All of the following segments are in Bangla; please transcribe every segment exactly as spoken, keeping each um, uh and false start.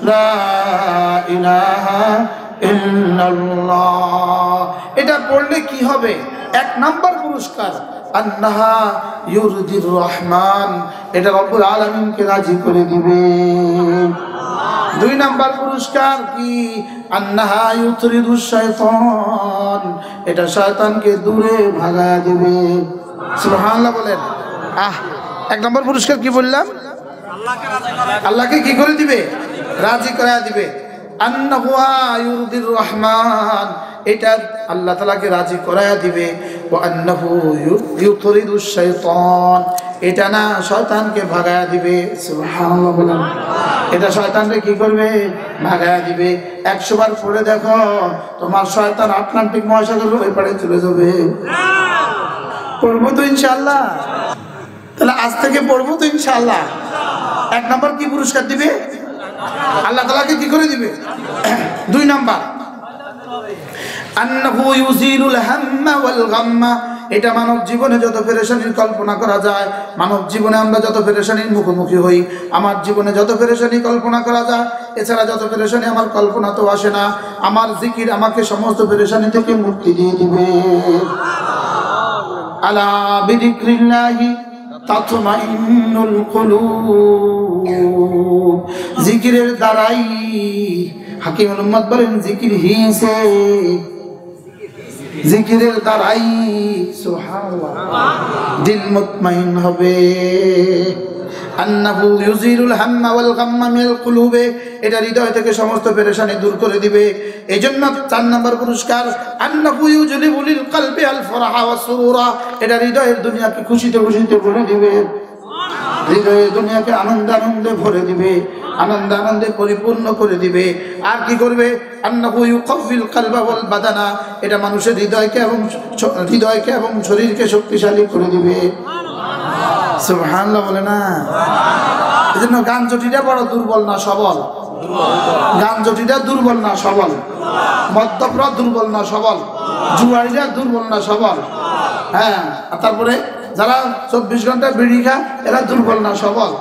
লা ইলাহা ইল্লাল্লাহ। এটা পড়লে কি হবে? এক নাম্বার পুরস্কার আন্নাহা ইউরদির রহমান, এটা রব্বুল আলামিনকে রাজি করে দিবে। দুই নাম্বার পুরস্কার কি? আন্নাহা ইউতরিদুশ শাইতান, এটা শয়তানকে দূরে ভাগায়া দিবে। সুবহানাল্লাহ বলেন। আহ এক নম্বর পুরস্কার কি বললাম? আল্লাহকে কি করে দিবে? রাজি করা দিবে। আন্নাহু ইউরদির রহমান, এটা আল্লাহ তাআলাকে রাজি করায়া দিবে। ওয়া আন্নাহু ইউতরিদুশ শাইতান, এটা না শয়তানকে ভাগায়া দিবে। সুবহানাল্লাহ বলেন। এটা শয়তানকে কি করবে? ভাগায়া দিবে। একশো বার পড়ে দেখো, তোমার শয়তান আটলান্টিক মহাসাগরের ওই পারে চলে যাবে। পড়বো তো ইনশাআল্লাহ। তাহলে আজ থেকে পড়বো তো ইনশাআল্লাহ। এক নাম্বার কি পুরস্কার দিবে? আল্লাহ তাআলাকে কি করে দিবে? দুই নাম্বার আন্নাহু ইউজিলুল হাম্মা ওয়াল গাম্মা, এটা মানব জীবনে যত পেরেশানির কল্পনা করা যায়, মানব জীবনে আমরা যত পেরেশানির মুখোমুখি হই, আমার জীবনে যত পেরেশানি কল্পনা করা যায়, এছাড়া যত পেরেশানি আমার কল্পনা তো আসে না, আমার জিকির আমাকে সমস্ত পেরেশানি থেকে মুক্তি দিয়ে দিবে। আলা বিযিকরিল্লাহি তাতমাইন্নুল কুলুব, জিকিরের দ্বারাই, হাকিমুল উম্মাত বলেন জিকির হিসে, জিকিরের দ্বারাই সুবহানাল্লাহ দিল মুতমাইন হবে। আন্নাহু ইউজিলুল হাম্মা ওয়াল গাম্মা মিনাল কুলুবে, এটা হৃদয় থেকে সমস্ত পেরেশানি দূর করে দিবে। এইজন্য চার নম্বর পুরস্কার আন্নাহু ইউজলিবুল কলবি আল ফরহা ওয়াস সুরুরা, এটা হৃদয়ের দুনিয়াকে খুশিতে খুশিতে ভরে দিবে, হৃদয়ের দুনিয়াকে আনন্দ আনন্দে ভরে দিবে, আনন্দ আনন্দে পরিপূর্ণ করে দিবে। আর কি করবে? আন্নাহু ইউকাফিল কলবা ওয়াল বাদানা, এটা মানুষের হৃদয়কে এবং হৃদয়কে এবং শরীরকে শক্তিশালী করে দিবে। সুবহানাল্লাহ বলে না? এজন্য গান জটিটা বড় দুর্বল না সবল? গান জটিটা দুর্বল না সবল? মদ্যপরা দুর্বল না সবল? জুয়ারিরা দুর্বল না সবল? হ্যাঁ, আর তারপরে যারা চব্বিশ ঘন্টা বিড়ি খায় এরা দুর্বল না সবল?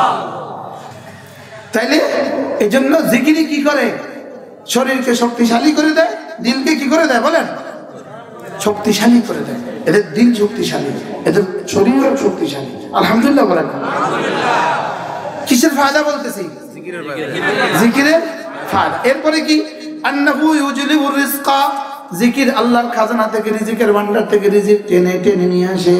তাইলে এই জন্য জিকিরি কি করে? শরীরকে শক্তিশালী করে দেয়, দিলকে কি করে দেয় বলেন? শক্তিশালী করে দেয়। এদের দিল শক্তিশালী, এদের শরীরও শক্তিশালী। আলহামদুলিল্লাহ বলেন। কিসের ফায়দা বলতেছি? জিকিরের ফায়দা। এরপরে কি? আন্নাহু ইউজলিবুর রিজকা, জিকির আল্লাহর খাজানা থেকে, রিজিকের ভান্ডার থেকে রিজিক টেনে টেনে নিয়ে আসে।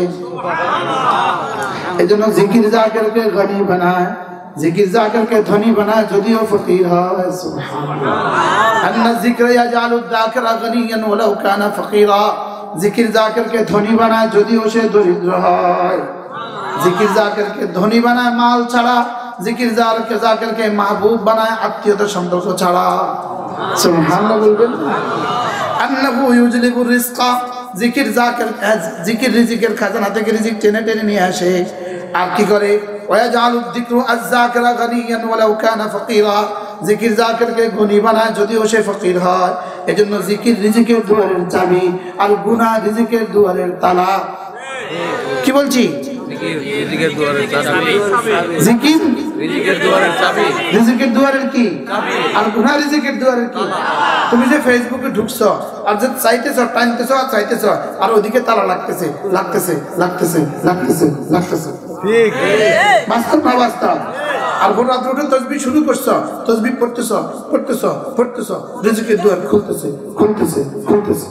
এজন্য জিকির জাকিরকে গনি বানায়, জিকির জাকিরকে ধনী বানায় যদিও ফকির হয়। সুবহানাল্লাহ। আন্না যিকরা ইয়াজালুদ যাকিরা গনিয়ান ওয়ালাউ কানা ফকিরা, জিকির জাকিরকে ধনী বানায় যদিও সে দরিদ্র হয়। জিকির জাকিরকে ধনী বানায় মাল ছাড়া, জিকির জাকিরকে জাকিরকে মাহবুব বানায় আত্মীয়তা সম্পর্ক ছাড়া। সুবহানাল্লাহ বলবেন। আন্নাহু ইউজলিবুর রিজকা, জিকির জাকির জিকির রিজিকের খাজানা থেকে রিজিক টেনে টেনে নিয়ে আসে। আর কি করে? ওয়াজালুদ যিকরু আয-যাকিরা গনিয়ান ওয়ালাউ কানা ফকিরা, জিকির জাকিরকে গনি বানায় যদিও সে ফকির হয়। এজন্য জিকির রিজিকের দুয়ারের চাবি, আর গুনাহ রিজিকের দুয়ারের তালা। কি বলছি? রিজিকের দুয়ারের চাবি, জিকির রিজিকের দুয়ারের চাবি, রিজিকের দুয়ারের কি? আর গুনাহ রিজিকের দুয়ারের কি? তুমি যে ফেসবুকে ঢুকছো আর যে চাইতেছো, টানতেছো আর চাইতেছো, আর ওদিকে তালা লাগতেছে লাগতেছে লাগতেছে লাগতেছে লাগতেছে। ঠিক, বাস্তব না বাস্তব? আর ভোর রাত্রে উঠে তসবিহ শুরু করছো, তসবিহ পড়তেছ পড়তেছ পড়তেছ, রিজিকের দুয়ার খুলতেছে খুলতেছে খুলতেছে।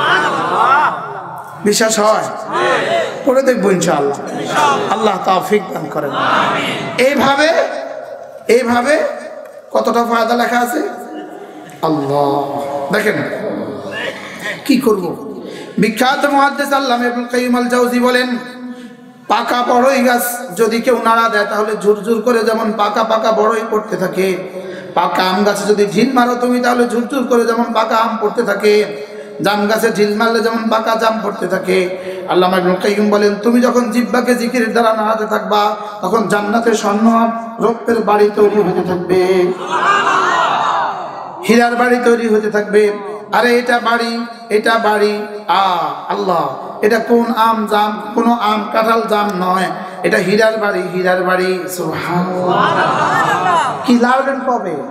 বিশ্বাস হয়? পড়ে দেখবো ইনশাআল্লাহ। আল্লাহ তৌফিক দান করেন। এইভাবে এইভাবে কতটা ফায়দা লেখা আছে আল্লাহ দেখেন। কি করব? বিখ্যাত মুহাদ্দিস আল্লামা ইবনুল কাইয়িম আল জাওজি বলেন, পাকা বড়ই গাছ যদি কেউ নাড়া দেয় তাহলে ঝুরঝুর করে যেমন পাকা পাকা বড়ই পড়তে থাকে, পাকা আম গাছে যদি ঢিল মারো তুমি তাহলে ঝুরঝুর করে যেমন পাকা আম পড়তে থাকে, জাম গাছে ঢিল মারলে যেমন পাকা জাম পড়তে থাকে। আল্লামা ইবনুল কাইয়িম বলেন, তুমি যখন জিহ্বাকে জিকিরের দ্বারা নাড়াতে থাকবা তখন জান্নাতে স্বর্ণ রৌপ্যের বাড়ি তৈরি হতে থাকবে, হীরার বাড়ি তৈরি হতে থাকবে। আরে এটা বাড়ি, এটা বাড়ি, আ আল্লাহ, এটা কোন আম জাম, কোন আম কাঁঠাল জাম নয়, এটা হীরার বাড়ি, হীরার বাড়ি। সুবহানাল্লাহ। কি লাভেন পাবে?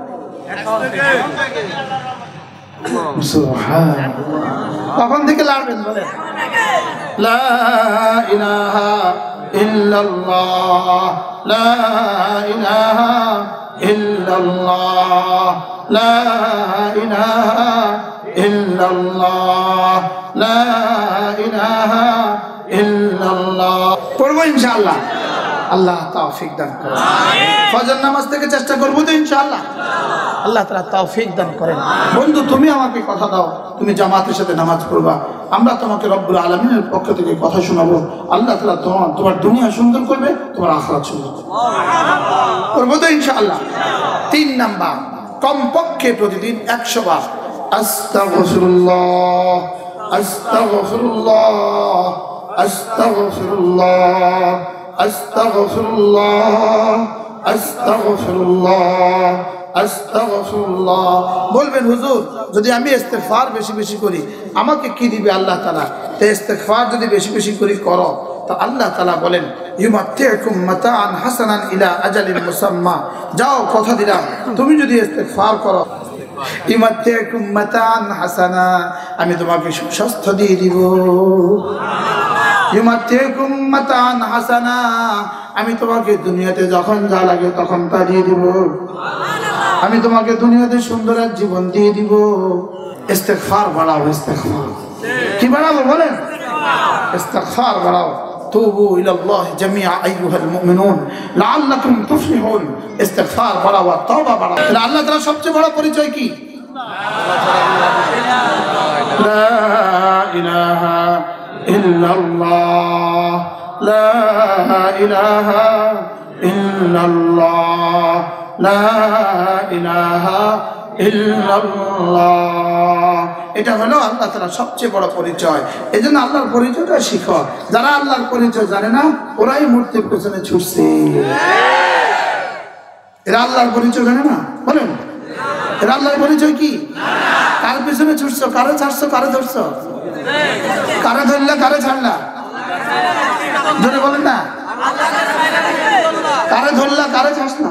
কখন থেকে লাড়বেন বলেন? লা ইলাহা ইল্লাল্লাহ, লা ইলাহা ইল্লাল্লাহ, লা ইলাহা ইল্লাল্লাহ, লা ইলাহা ইল্লাল্লাহ। পড়বো ইনশাআল্লাহ, আল্লাহ তৌফিক দান করেন। ফজর নামাজ থেকে চেষ্টা করবো তো ইনশাআল্লাহ, আল্লাহ তাআলা তৌফিক দান করেন। বন্ধু তুমি আমাকে কথা দাও, তুমি জামাতের সাথে নামাজ পড়বা, আমরা তোমাকে রব্বুল আলামিনের পক্ষ থেকে কথা শোনাবো। আল্লাহ তাআলা তোমার তোমার দুনিয়া সুন্দর করবে, তোমার আখিরাত সুন্দর করবে। করবো তো ইনশাআল্লাহ। তিন নাম্বার, কমপক্ষে প্রতিদিন একশো বার আস্তাগফিরুল্লাহ, আস্তাগফিরুল্লাহ, আস্তাগফিরুল্লাহ, আস্তাগফিরুল্লাহ, আস্তাগফিরুল্লাহ, আস্তাগফিরুল্লাহ বলবেন। হুজুর যদি আমি ইস্তেগফার বেশি বেশি করি আমাকে কি দিবে আল্লাহ তাআলা? তো ইস্তেগফার যদি বেশি বেশি করি করো তো আল্লাহ তাআলা বলেন ইউমাত্তিউকুম মাতাআন হাসানান ইলা আজালিন মুসাম্মা। যাও কথা দিলাম, তুমি যদি ইস্তেগফার করো ইউমাত্তিউকুম মাতাআন হাসানা, আমি তোমাকে সুস্বাস্থ্য দিয়ে দিব। ইউমাত্তিউকুম মাতাআন হাসানা, আমি তোমাকে দুনিয়াতে যখন যা লাগে তখন তা দিয়ে দিব। আমি তোমাকে দুনিয়াতে সুন্দর এক জীবন দিয়ে দিব। ইস্তেগফার বাড়াও, ইস্তেগফার কি বাড়াবো বলেন? ইস্তেগফার বাড়াও। তুবু ইলাল্লাহি জামিআ আইয়ুহাল মুমিনুন লাআল্লাকুম তুফলিহুন। ইস্তেগফার বাড়াও, তওবা বাড়াও। আল্লাহ তাআলার সবচেয়ে বড় পরিচয় কি? লা ইলাহা ইল্লাল্লাহ, লা ইলাহা ইল্লাল্লাহ, লা ইলাহা ইল্লাল্লাহ। এটা হলো আল্লাহ তাআলার সবচেয়ে বড় পরিচয়। এজন্য আল্লাহর পরিচয়টা শিখো। যারা আল্লাহর পরিচয় জানে না ওরাই মূর্তির পেছনে ছুটছে। এরা আল্লাহর পরিচয় জানে না, বলেন এরা আল্লাহর পরিচয় কি? কার পেছনে ছুটছো? কারে ছাড়ছো? কারে ধরছো? কারে ধরলে কারে ছাড়লা? জোরে বলেন না। কারে ধরলা কারে ছাড়লা?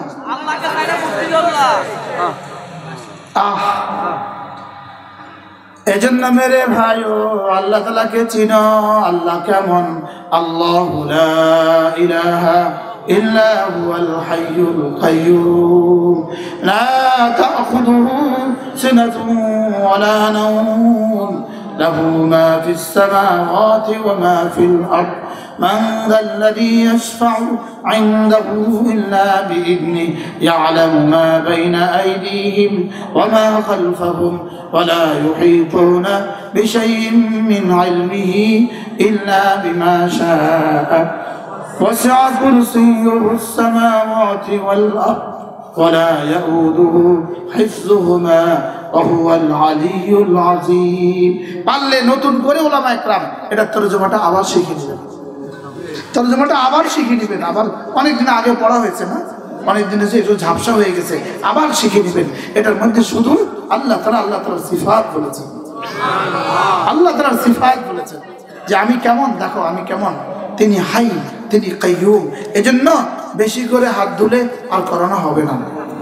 এজন্য মেরে ভাইও আল্লাহ তাআলাকে চিনো। আল্লাহ কেমন? আল্লাহু লা ইলাহা ইল্লা হুয়াল হাইয়ুল কাইয়্যুম লা তাখুযুহু সিনাতুন ওয়ালা নাওম লাহু মা ফিস সামাওয়াতি ওয়া মা ফিল আরদ من ذا الذي يشفع عنده إلا بإذنه يعلم ما بين أيديهم وما خلفهم ولا يحيطون بشيء من علمه إلا بما شاء وسع كرسيه السماوات والأرض ولا يؤوده حفظهما وهو العلي العظيم। পারলে নতুন করে উলামা ইকরাম এটা তরজমাটা আবার শিখে নেবেন। তরজমাটা আবার শিখে নেবেন। আবার অনেকদিন আগে পড়া হয়েছে না, অনেকদিন এসে একটু ঝাপসা হয়ে গেছে, আবার শিখে নেবেন। এটার মধ্যে শুধু আল্লাহ তাআলা আল্লাহ তাআলার সিফাত বলেছেন। আল্লাহ তাআলার সিফাত বলেছেন যে আমি কেমন, দেখো আমি কেমন। তিনি হাই, তিনি কাইয়ুম। এজন্য বেশি করে হাত ধুলে আর করোনা হবে না।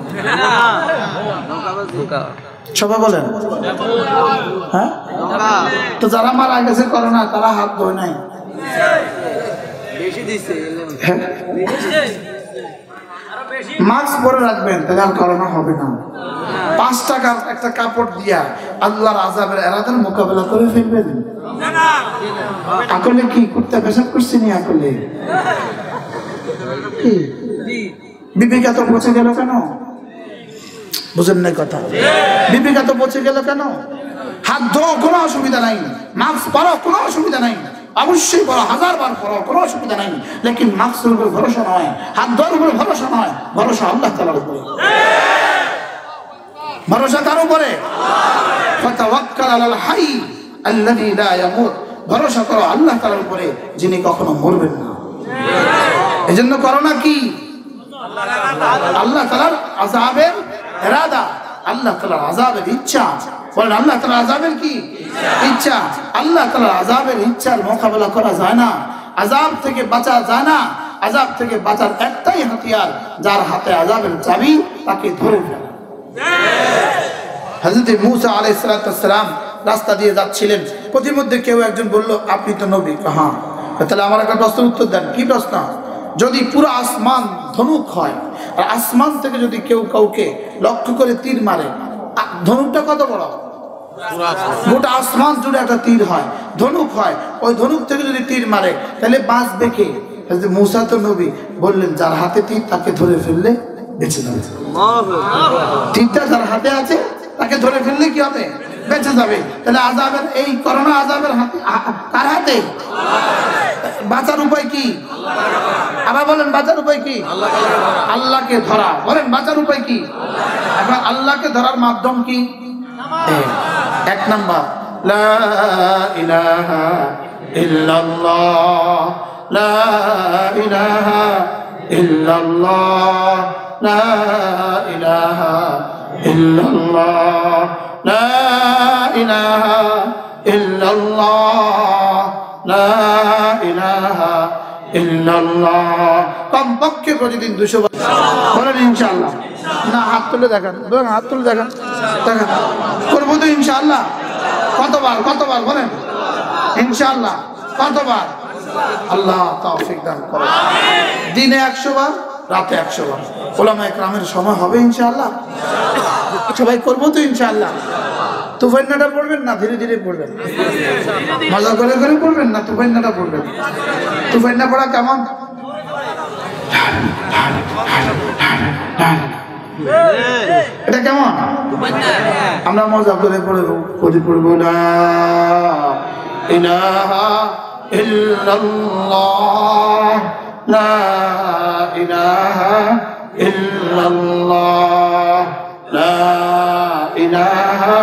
সবাই বলেন হ্যাঁ। তো যারা মারা গেছে করোনা তারা হাত ধোয় নাই। মাস্ক পরে রাখবেন তাহলে আর করোনা হবে না। পাঁচ টাকার একটা কাপড় দিয়া আল্লাহর আযাবের এরাদার মোকাবেলা করে ফেলবেন। আকলে কি কুত্তা পেশাব করছে নি? আকলে বিবেকা তো পচে গেল কেন? বুঝেন নাই কথা? বিবেকা তো পচে গেল কেন? হাত ধো, কোনো অসুবিধা নাই। মাস্ক পরো, কোনো অসুবিধা নাই। অবশ্যই পড়ো, হাজার বার পড়ো, কোনো অসুবিধা নাই। লেকিন মাস্কের উপর ভরসা নয়, হাত ধোয়ার উপর ভরসা নয়, ভরসা আল্লাহ তাআলার উপরে। ভরসা কার উপরে? ফাতাওয়াক্কাল আলাল হাই আল্লাযী লা ইয়ামুত। ভরসা করো আল্লাহ তাআলার উপরে যিনি কখনো মরবেন না। এজন্য করোনা কি? আল্লাহ তাআলার আযাবের ইরাদা, আল্লাহ তাআলার আযাবের ইচ্ছা। বলেন আল্লাহ তাআলার আযাবের কি ইচ্ছা? আল্লাহ তাআলার আযাবের ইচ্ছার মোকাবেলা করা যায় না, আযাব থেকে বাঁচা যায় না। আযাব থেকে বাঁচার একটাই হাতিয়ার, যার হাতে আযাবের চাবি তাকে ধরে ফেলা। হযরত মূসা আলাইহিস সালাম রাস্তা দিয়ে যাচ্ছিলেন, প্রতিমধ্যে কেউ একজন বলল, আপনি তো নবী। হ্যাঁ, তাহলে আমার একটা প্রশ্নের উত্তর দেন। কি প্রশ্ন? যদি পুরো আসমান ধনুক হয় আর আসমান থেকে যদি কেউ কাউকে লক্ষ্য করে তীর মারে, ধনুকটা কত বড়? গোটা আসমান জুড়ে একটা তীর হয়, ধনুক হয়, ওই ধনুক থেকে যদি তীর মারে তাহলে বাঁচবে কে? মূসা তো নবী, বললেন যার হাতে তীর তাকে ধরে ফেললে বেঁচে যাবে। তীরটা যার হাতে আছে তাকে ধরে ফেললে কি হবে? বেঁচে যাবে। তাহলে আযাবের এই করোনা আযাবের হাতে, কার হাতে? বাঁচার উপায় কি? আবার বলেন, বাঁচার উপায় কি? আল্লাহকে ধরা। বলেন, বাঁচার উপায় কি? এখন আল্লাহকে ধরার মাধ্যম কি? এক নাম্বার, লা ইলাহা ইল্লাল্লাহ, লা ইলাহা ইল্লাল্লাহ, লা ইলাহা ইল্লাল্লাহ, লা ইলাহা ইল্লাল্লাহ, লা ইলাহা ইল্লাল্লাহ। কমপক্ষে প্রতিদিন দুশো বার বলেন ইনশাআল্লাহ। না, হাত তুলে দেখান, বলেন, হাত তুলে দেখান, দেখান। করবো তো ইনশাআল্লাহ। কতবার? কতবার বলেন ইনশাআল্লাহ? কতবার? আল্লাহ তৌফিক দান করেন। দিনে একশো বার, রাতে একশো বার। ওলামা ইকরামের সময় হবে ইনশাআল্লাহ। সবাই করবো তো ইনশাআল্লাহ। তুফাইনাটা পড়বেন না ধীরে ধীরে পড়বেন? মজা করে করে পড়বেন না তুফাইনাটা পড়বেন? তুফাইনা পড়া কেমন? এটা কেমন? আমরা মজা করে পড়বো, পড়ি পড়বো না ইলাহা ইল্লাল্লাহ, লা ইলাহা ইল্লাল্লাহ, লা ইলাহা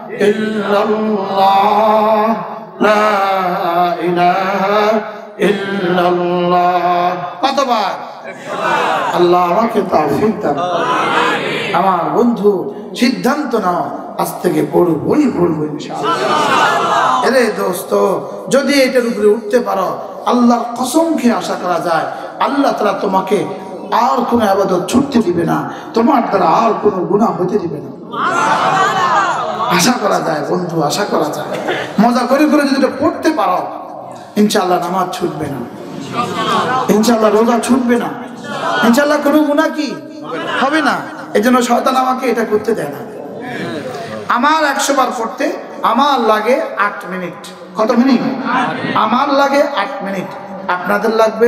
ইল্লাল্লাহ, লা ইলাহা ইল্লাল্লাহ। কতবার? আল্লাহ আমাকে তৌফিক দান। আমার বন্ধু সিদ্ধান্ত নাও, আজ থেকে পড়বই পড়বো ইনশাআল্লাহ। এরে দোস্ত, যদি এটার উপরে উঠতে পারো, আল্লাহর কসম খেয়ে আশা করা যায় আল্লাহ তাআলা তোমাকে আর কোনো ইবাদত ছুটতে দিবে না, তোমার দ্বারা আর কোনো গুনাহ হতে দিবে না। আশা করা যায় বন্ধু, আশা করা যায়। মজা করে করে যদি এটা পড়তে পারো, ইনশাআল্লাহ নামাজ ছুটবে না, ইনশাআল্লাহ রোজা ছুটবে না, ইনশাআল্লাহ কোনো গুনাহ কি হবে না। এই জন্য শয়তান আমাকে এটা করতে দেয় না। আমার একশো বার পড়তে আমার লাগে আট মিনিট। কত মিনিট? আমার লাগে আট মিনিট। আপনাদের লাগবে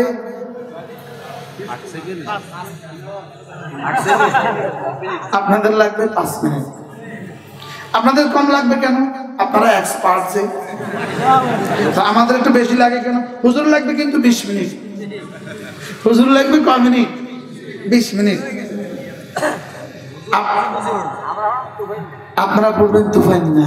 আপনাদের লাগবে পাঁচ মিনিট। আপনাদের কম লাগবে কেন? আপনারা এক্সপার্ট যে। আমাদের একটু বেশি লাগে কেন? হুজুর লাগবে কিন্তু বিশ মিনিট। হুজুর লাগবে ক মিনিট? বিশ মিনিট। আপনারা পড়বেন তুফাইনা।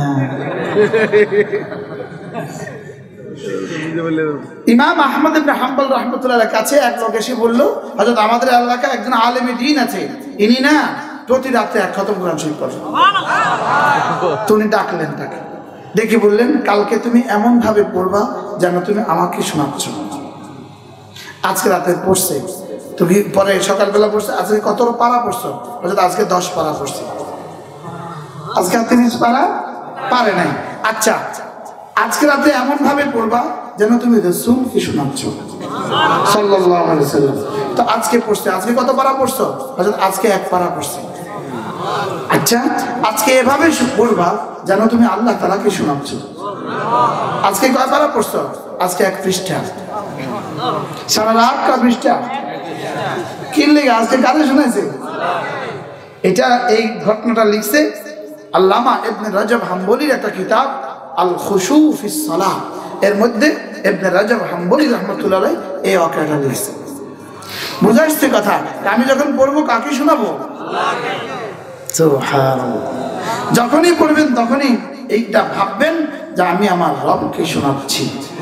ইমাম আহমদ ইবনে হাম্বল রাহমাতুল্লাহর কাছে এক লোক এসে বলল, হযরত আমাদের এলাকায় একজন আলেমে দ্বীন আছে, ইনি না প্রতি রাতে এক খতম কোরআন শরীফ পড়েন। তিনি ডাকলেন তাকে, ডেকে বললেন, কালকে তুমি এমন ভাবে পড়বা যেন তুমি আমাকে শোনাচ্ছ। আজকে রাতে পড়ছে, তুমি পরে সকালবেলা পড়ছে, আজকে কত পারা পড়ছো? হযরত আজকে দশ পারা পড়ছে। আজকে তিরিশ পারা পারে নাই। আচ্ছা, আজকে রাতে এমন ভাবে পড়বা যেন তুমি রাসূলকে শোনাচ্ছ সাল্লাল্লাহু আলাইহি ওয়াসাল্লাম। তো আজকে পড়ছে, আজকে কত পারা পড়ছো? হযরত আজকে এক পারা পড়ছে। আচ্ছা, আজকে এভাবে পড়বা যেন তুমি আল্লাহ তাআলাকে শোনাচ্ছ। আজকে কয় পারা পড়ছো? আজকে এক পৃষ্ঠা। সারা রাত কা পৃষ্ঠা কি লেগে আজকে কারে শোনাইছে? এটা এই ঘটনাটা লিখছে আল্লামা ইবনে রাজব হাম্বলির একটা কিতাব আল খুশু ফিস সালাহ, এর মধ্যে ইবনে রাজব হাম্বলি রাহমাতুল্লাহ আলাইহি এই ওয়াকিয়াটা লিখছে। বুঝা আসছে কথা? আমি যখন পড়বো কাকে শোনাবো? আল্লাহকে। সুবহানাল্লাহ। যখনই পড়বেন তখনই এইটা ভাববেন যে আমি আমার রবকে শোনাচ্ছি।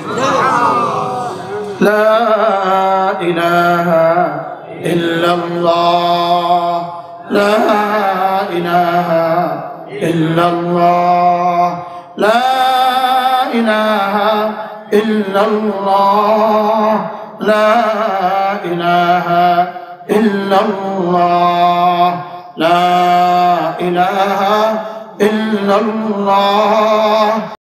লা ইলাহা ইল্লাল্লাহ, লা ইলাহা ইল্লাল্লাহ, লা ইলাহা ইল্লাল্লাহ, লা ইলাহা ইল্লাল্লাহ, লা ইলাহা ইল্লাল্লাহ।